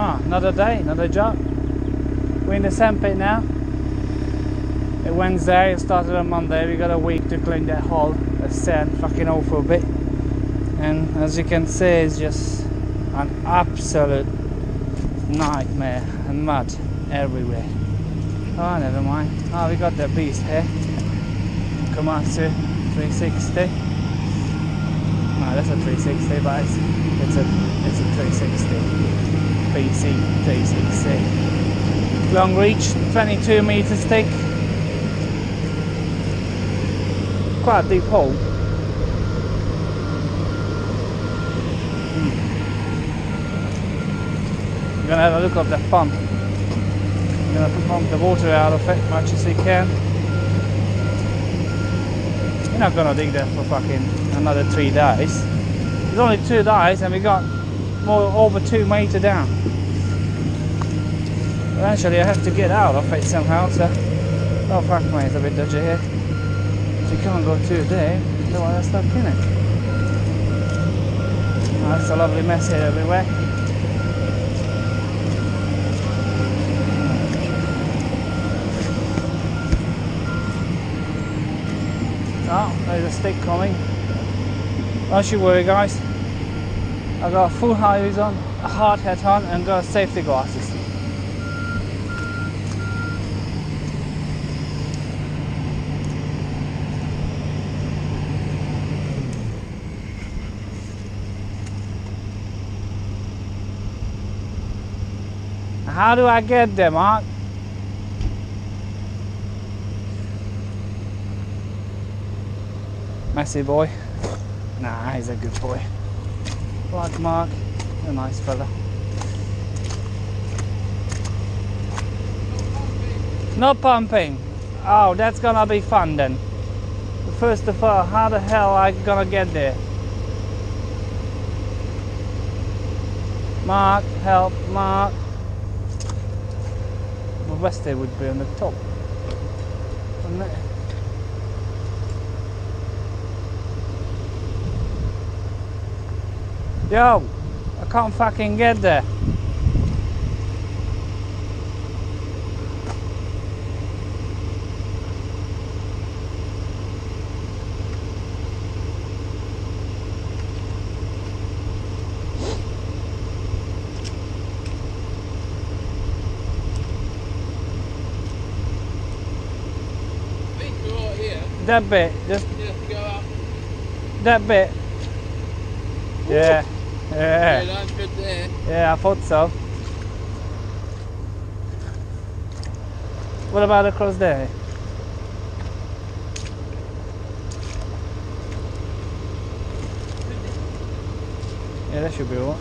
Ah, another day, another job. We're in the sandpit now. It's Wednesday, it started on Monday. We got a week to clean that hole. The sand fucking awful bit. And as you can see, it's just an absolute nightmare and mud everywhere. Oh, never mind. Oh, we got the beast here. Komatsu 360. No, that's a 360, but it's a 360. BC 360. Long reach, 22 meters thick. Quite a deep hole. You're gonna have a look at the pump. You're gonna pump the water out of it much as you can. You're not gonna dig that for fucking another 3 days. It's only 2 days and we got over 2 meters down. Eventually I have to get out of it somehow, so... Oh fuck me, it's a bit dodgy here. If you can't go through there, otherwise I'm stuck in it. Oh, it's a lovely mess here everywhere. Oh, there's a stick coming. Don't you worry guys. I've got a full high vis on, a hard hat on and got safety glasses. How do I get there, Mark? Messy boy. Nah, he's a good boy. Like Mark, a nice fella. No pumping. Oh, that's gonna be fun then. First of all, how the hell I gonna get there? Mark, help, Mark. The rest would be on the top, wouldn't it? Yo, I can't fucking get there. That bit, just you have to go up. That bit. Yeah, yeah. Yeah, that's good there. Yeah, I thought so. What about across there? Yeah, that should be all right.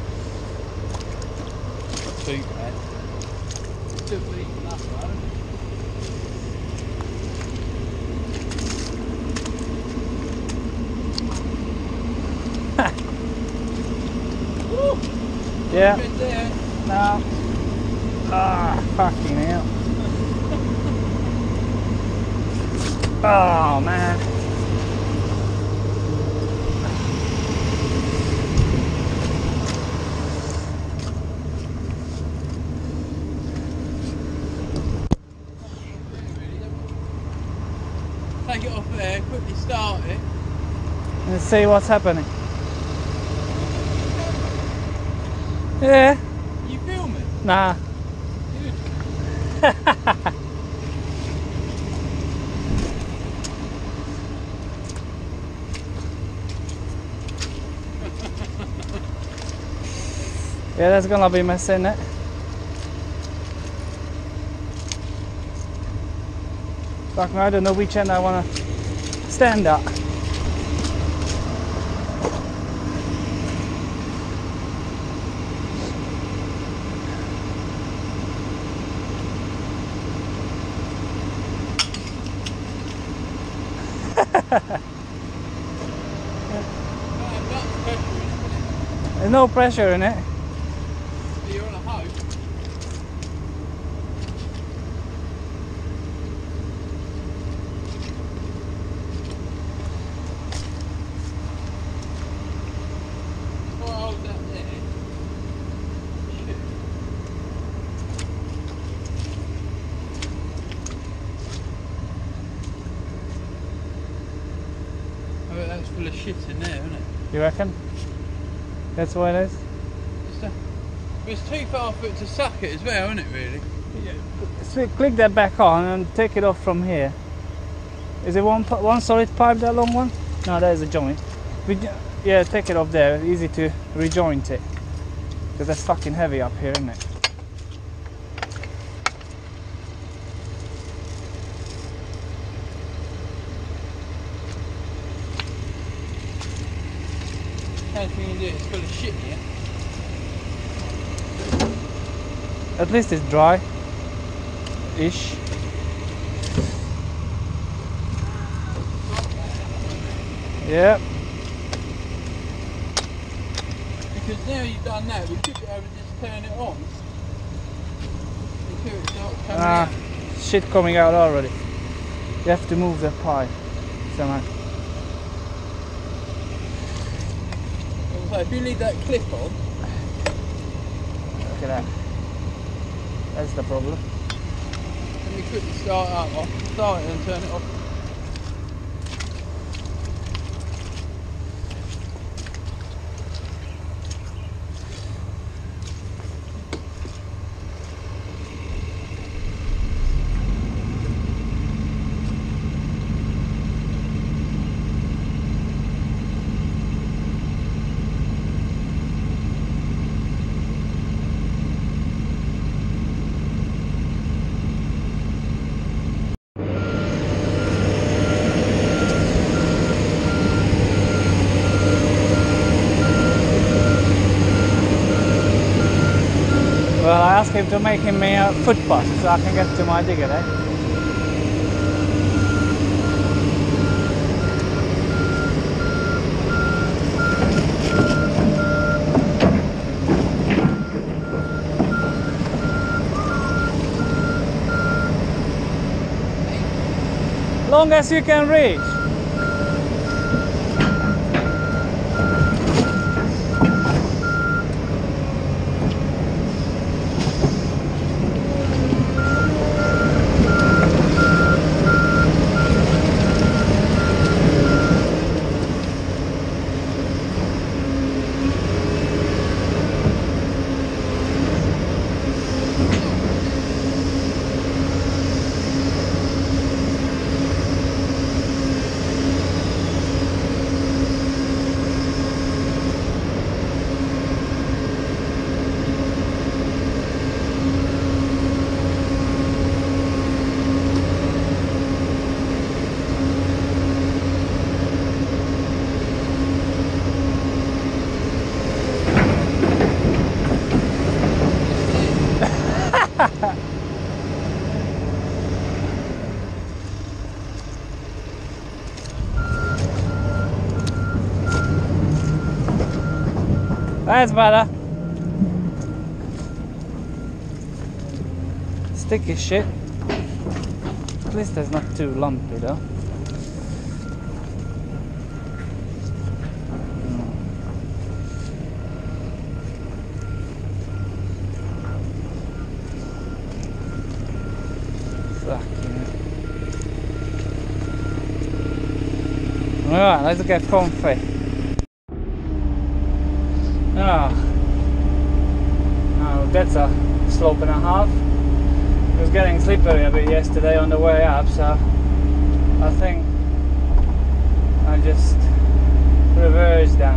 Too bad. Should be enough, right? Yeah. Good there. No. Ah, fucking hell. Oh, man. Take it off there, quickly start it. Let's see what's happening. Yeah. You filming? Nah. Good. Yeah, that's gonna be messy, isn't it? Fuck me, I don't know which end I wanna stand at. There's no pressure in it. You're on a hose. Hold that there. Shit. shit in there, isn't it? You reckon? That's what it is? It's too far for it to suck it as well, isn't it, really? Yeah. So click that back on and take it off from here. Is it one solid pipe, that long one? No, that is a joint. Yeah, take it off there. Easy to rejoint it. Because that's fucking heavy up here, isn't it? How can you do it? It's full of shit here. At least it's dry. Ish. Yeah. Because now you've done that, we should be able to just turn it on until it starts coming out. Shit coming out already. You have to move the pipe somehow. So if you leave that clip on, look at that. That's the problem. let me quickly start it and turn it off. Well, I asked him to make him a footpath so I can get to my digger, eh? Long as you can reach. That's better. Sticky shit. At least it's not too lumpy though. Alright, let's get comfy. Oh, that's a slope and a half. It was getting slippery a bit yesterday on the way up, so I think I just reversed down.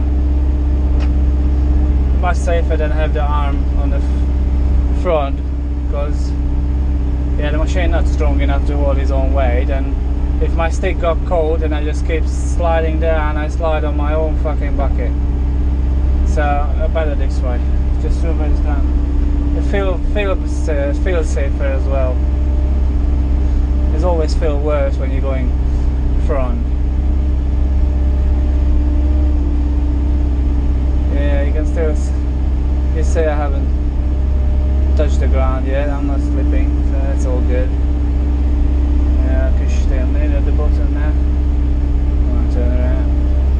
Much safer than have the arm on the front, because yeah, the machine not strong enough to hold its own weight, and if my stick got cold and I just keep sliding down, I slide on my own fucking bucket. So better this way, just reverse down. It feels safer as well. It always feels worse when you're going front. Yeah, you can still, you say I haven't touched the ground yet, I'm not slipping, so that's all good. Yeah, push down in at the bottom now. I'll turn around.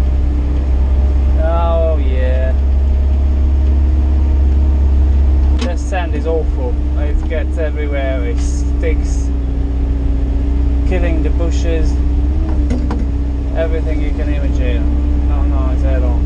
Oh yeah. The sand is awful. It gets everywhere, it sticks, killing the bushes, everything you can imagine. Not head on.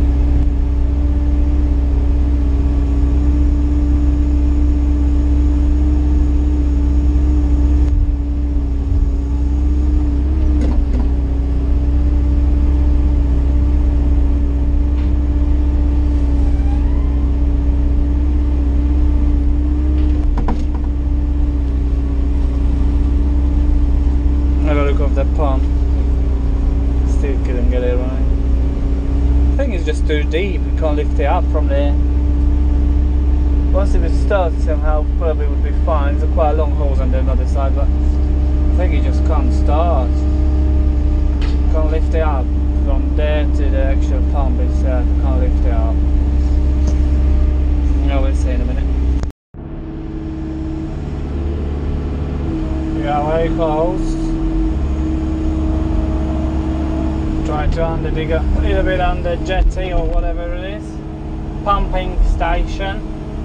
The pump, still couldn't get it right. I think it's just too deep, you can't lift it up from there. Once if it starts somehow, probably would be fine. There's quite a long holes on the other side, but I think it just can't start. Can't lift it up from there to the actual pump itself. Can't lift it up. You know, we'll see in a minute. Yeah, very close. Trying to underdig a little bit under jetty or whatever it is. Pumping station.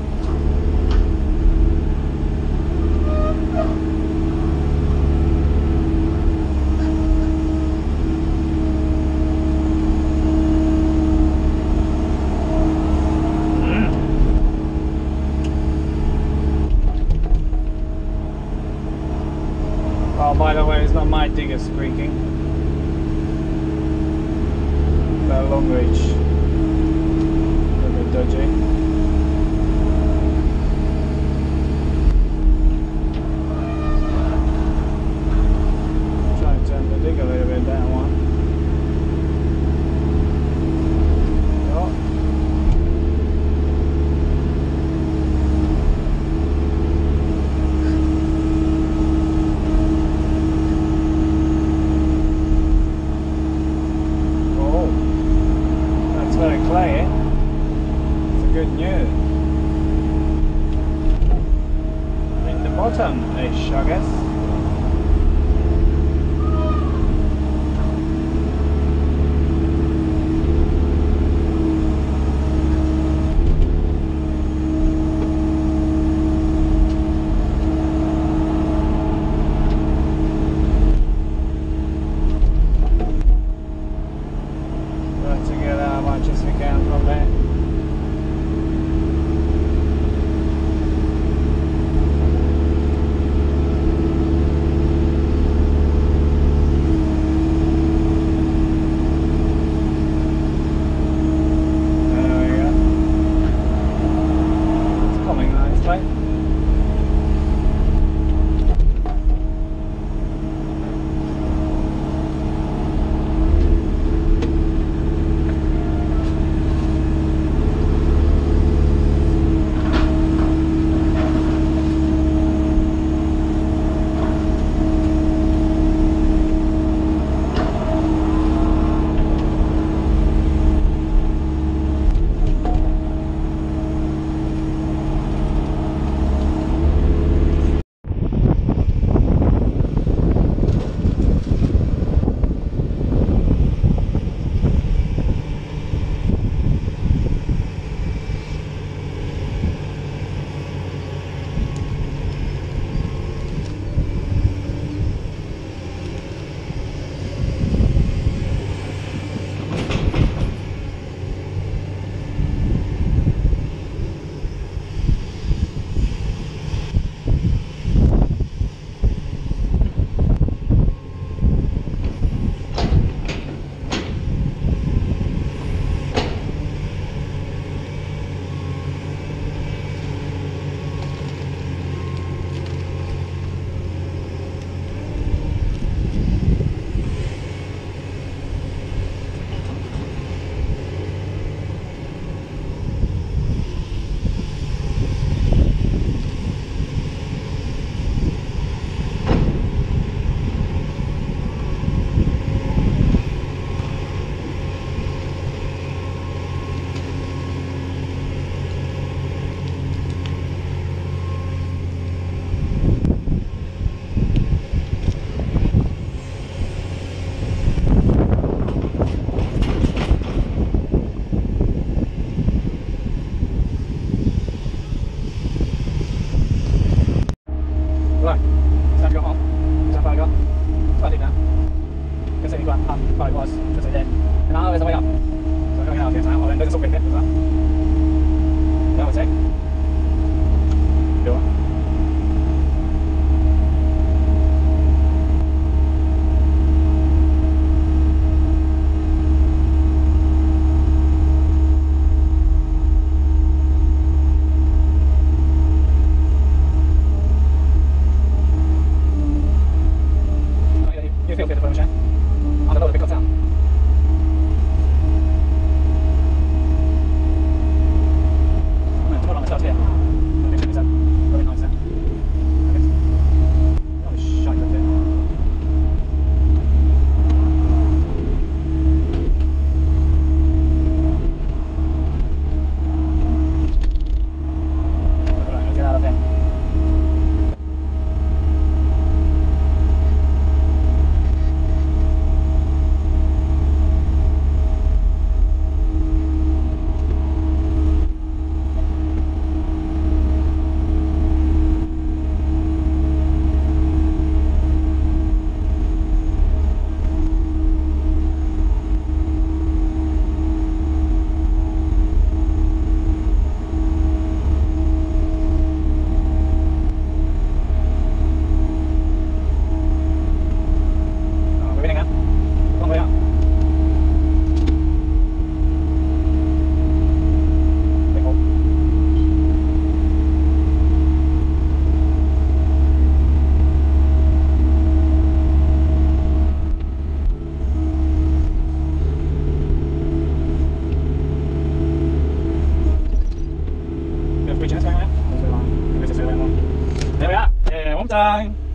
Oh, by the way, it's not my digger squeaking. Long reach, a bit dodgy. Try and turn the dig a little bit that one. Oh. Very clear. It's a good news. In the bottom-ish, I guess. As we can from there. time.